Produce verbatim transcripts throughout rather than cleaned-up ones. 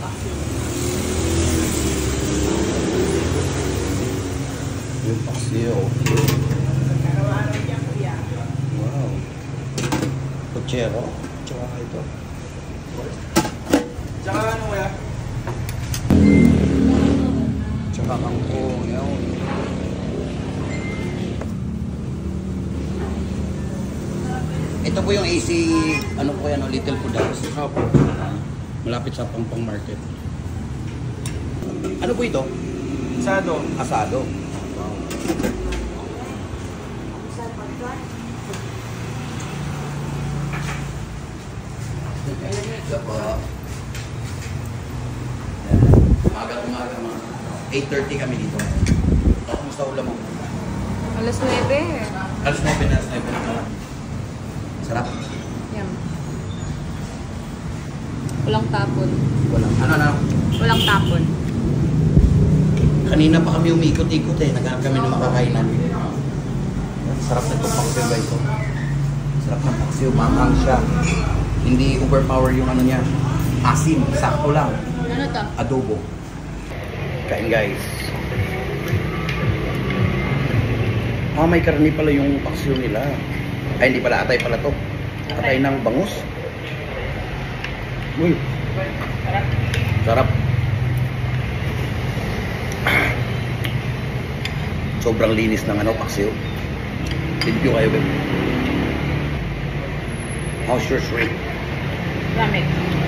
paksiw. Yung paksiw. Wow. Kutsero. Tsaka ito. Tsaka ano kaya? Tsaka kangkong. Yan. Ito po yung A C, ano po yan, Little Food House. Opo. Malapit sa Pangpang Market. Ano po ito? Asado. Asado. Ito po. Umaga-umaga mga eight thirty kami dito. Kamusta ulam mo? Alas nuebe. Alas nuebe na, alas nuebe na. Sarap. Yan. Walang tapon. Walang, ano na? Walang tapon. Kanina pa kami umikot-ikot eh. Naghanap kami ng makakainan. Sarap na itong paksiw ba ito? Sarap ng paksiw. Manghang siya. Hindi overpower yung ano niya. Asim. Sakto lang. Ano to? Adobo. Kain guys. Ah, may karni pala yung paksiw nila. Ay, hindi pala. Atay pala to. Atay ng bangus. Uy. Sarap. Sarap. Sobrang linis ng ano, paksiw. Review kayo, babe. How's your shrimp? Lamig.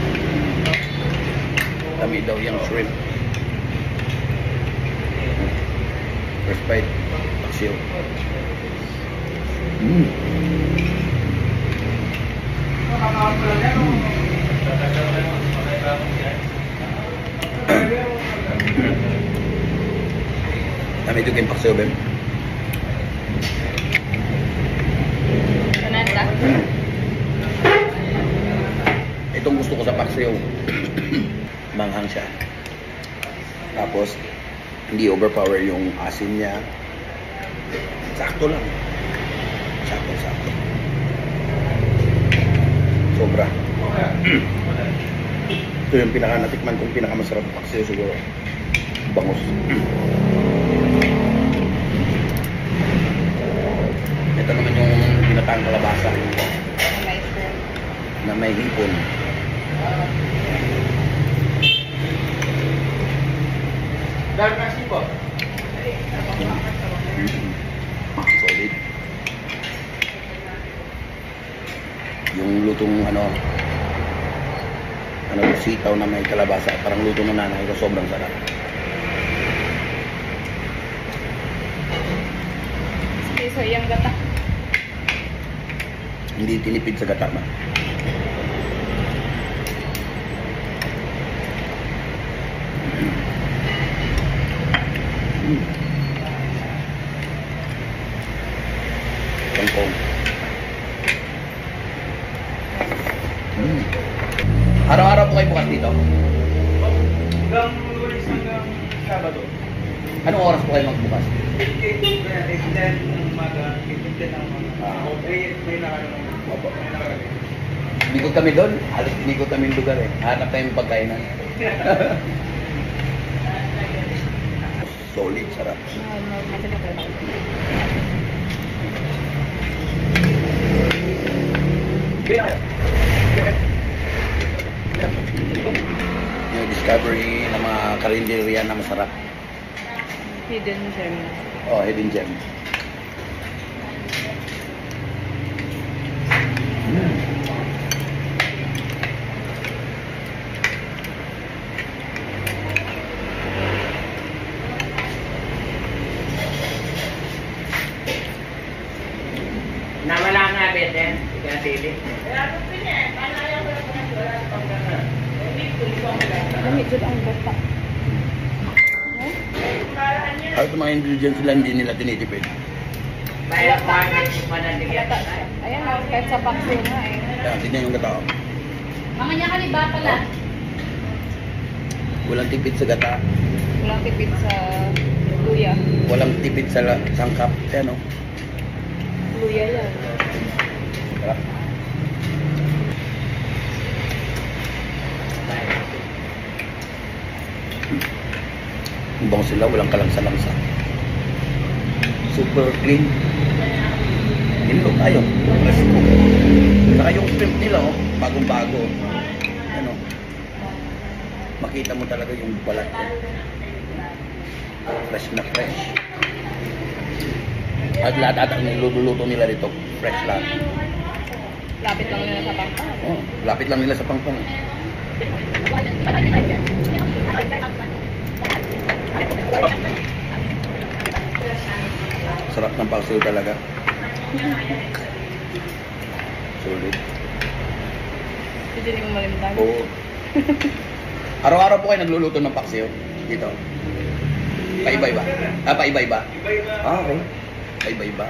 Dami daw yung shrimp. First bite, paksiw. Mmm. Dami juga yung paksiw, babe. Kananda. Itong gusto ko sa paksiw. Manghang siya. Tapos, hindi overpower yung asin niya. Sakto lang. Sakto-sakto. Sobra. Ito yung pinaka-natikman kong pinaka-masarap paksiw siguro. Bangus. Ito naman yung ginataang kalabasa na may hipon. Dark kasi po. Solid. Yung lutong ano ano sitaw na may kalabasa, parang luto ng nanay ko, sobrang sarap. Okay, so yung gata. Hindi tinipid sa gata ba? Mm. Kangkong. Mm. Araw-araw po kayo bukas dito? Hanggang Lunes hanggang Sabado. Anong oras po kayo magbukas? eight ten ng umaga, eight ten ng umaga. Ah. Okay, may nakano. Opo. May nakano. Ikot kami doon. Halos ikot kami yung lugar eh. Hanap tayong pagkainan. Solid, sarap. Yung discovery ng mga karinderya na masarap. Hidden gem. Oh, hidden gem. Mm. Nawala nga, Beten. Kaya sili. Lamig dyan ang gata. Kahit mga ingredients sila hindi nila tinitipid. Kaya pangit yung panandigyan. Ayan, kahit sa paksiw nga eh. Kaya tignan yung gata. Mga niya kaliba pala. Walang tipid sa gata. Walang tipid sa luya. Walang tipid sa la- sangkap. Ayan o. Luya yan. Sarap. bango sila, walang kalangsa-langsa. Super clean. Nilog tayo. Presko. Saka yung shrimp nila, oh, bagong-bago. Ano? Makita mo talaga yung balat. Oh. Fresh na fresh. At lahat at ang niluluto nila dito, fresh lahat. Lapit lang nila sa pangpang. Oh, lapit lang nila sa pangpang. Sarap ng paksiw talaga. Sulit. Hindi din mo malimtan. Oo. Araw-araw po kayo nagluluto ng paksiw dito. Paiba-iba. Ah, paiba-iba. Ah, okay. Paiba-iba.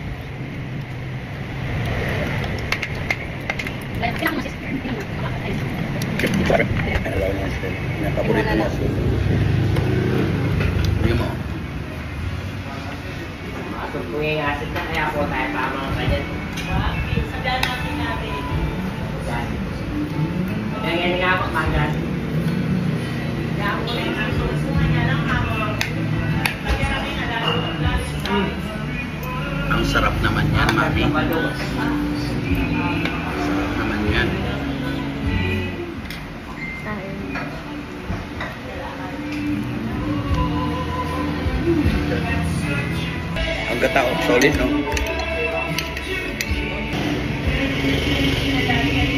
Ano daw niya siya? Yung paborito niya siya. Hindi mo. Masuk po yung asin na kaya po tayo pa mga kanyan. Sabihan natin natin. Kaya yan nga po, magan. Kaya po yung nasusungan niya lang ako. Kaya kami nalalo ng plastic. Ang sarap naman yan, mami. Sarap naman yan. Ang gata, solid, no?